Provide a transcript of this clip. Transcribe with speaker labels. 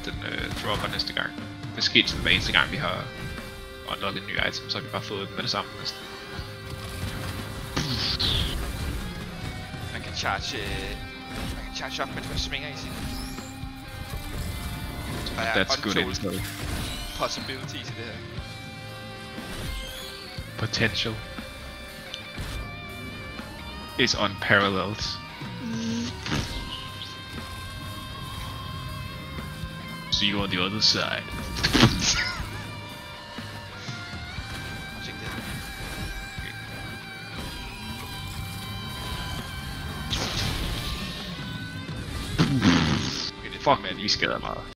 Speaker 1: den dropper næste gang. Det skete sådan hver eneste gang vi har unlocket en ny item, så har vi bare fået dem med det samme næsten.
Speaker 2: Man kan charge op, mens man svinger i sin. Der er untold possibilities i det her.
Speaker 1: Potential is unparalleled. See you on the other side. Fuck man, vi skader meget.